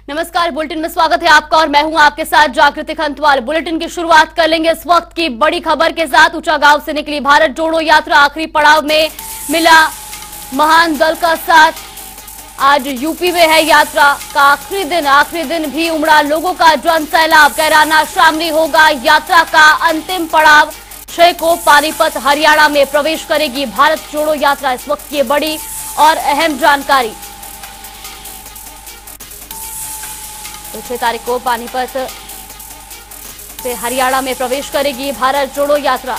नमस्कार, बुलेटिन में स्वागत है आपका और मैं हूं आपके साथ जागृति खंतवाल। बुलेटिन की शुरुआत कर लेंगे इस वक्त की बड़ी खबर के साथ। ऊंचा गांव से निकली भारत जोड़ो यात्रा, आखिरी पड़ाव में मिला महान दल का साथ। आज यूपी में है यात्रा का आखिरी दिन भी उमड़ा लोगों का जन सैलाब। कैराना शामली होगा यात्रा का अंतिम पड़ाव। 6 को पानीपत हरियाणा में प्रवेश करेगी भारत जोड़ो यात्रा। इस वक्त की बड़ी और अहम जानकारी। तो 6 तारीख को पानीपत से हरियाणा में प्रवेश करेगी भारत जोड़ो यात्रा।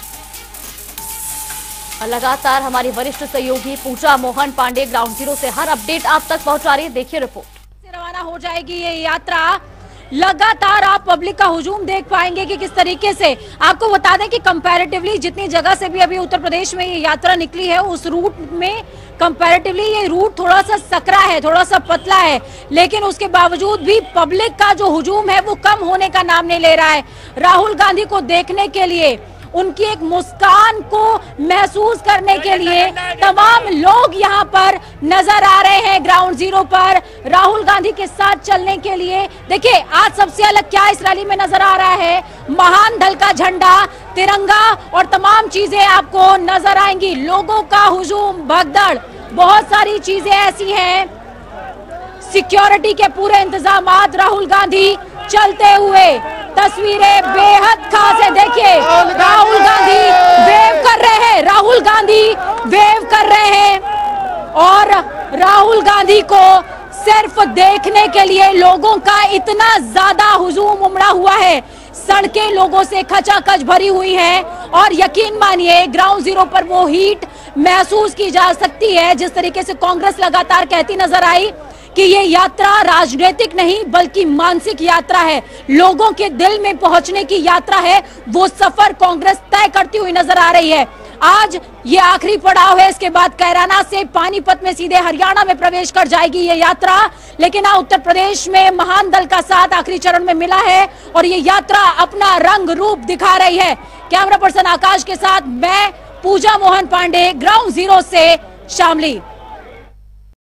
और लगातार हमारी वरिष्ठ सहयोगी पूजा मोहन पांडे ग्राउंड जीरो से हर अपडेट आप तक पहुंचा रही है। देखिए रिपोर्ट। से रवाना हो जाएगी ये यात्रा। लगातार आप पब्लिक का हुजूम देख पाएंगे कि किस तरीके से। आपको बता दें कि कंपैरेटिवली जितनी जगह से भी अभी उत्तर प्रदेश में ये यात्रा निकली है, उस रूट में कंपैरेटिवली ये रूट थोड़ा सा सकरा है, थोड़ा सा पतला है, लेकिन उसके बावजूद भी पब्लिक का जो हुजूम है वो कम होने का नाम नहीं ले रहा है। राहुल गांधी को देखने के लिए, उनकी एक मुस्कान को महसूस करने के लिए तमाम लोग यहाँ पर नजर आ रहे हैं ग्राउंड जीरो पर राहुल गांधी के साथ चलने के लिए। देखिए आज सबसे अलग क्या इस रैली में नजर आ रहा है, महान दल का झंडा, तिरंगा और तमाम चीजें आपको नजर आएंगी। लोगों का हुजूम, भगदड़, बहुत सारी चीजें ऐसी हैं। सिक्योरिटी के पूरे इंतजामात, राहुल गांधी चलते हुए, तस्वीरें बेहद खास है। देखिए राहुल गांधी वेव कर रहे हैं, राहुल गांधी वेव कर रहे हैं और राहुल गांधी को सिर्फ देखने के लिए लोगों का इतना ज्यादा हुजूम उमड़ा हुआ है। सड़कें लोगों से खचाखच भरी हुई हैं और यकीन मानिए ग्राउंड जीरो पर वो हीट महसूस की जा सकती है। जिस तरीके से कांग्रेस लगातार कहती नजर आई कि ये यात्रा राजनीतिक नहीं बल्कि मानसिक यात्रा है, लोगों के दिल में पहुंचने की यात्रा है, वो सफर कांग्रेस तय करती हुई नजर आ रही है। आज ये आखिरी पड़ाव है, इसके बाद कैराना से पानीपत में सीधे हरियाणा में प्रवेश कर जाएगी ये यात्रा। लेकिन उत्तर प्रदेश में महान दल का साथ आखिरी चरण में मिला है और ये यात्रा अपना रंग रूप दिखा रही है। कैमरा पर्सन आकाश के साथ मैं पूजा मोहन पांडे, ग्राउंड जीरो से शामली।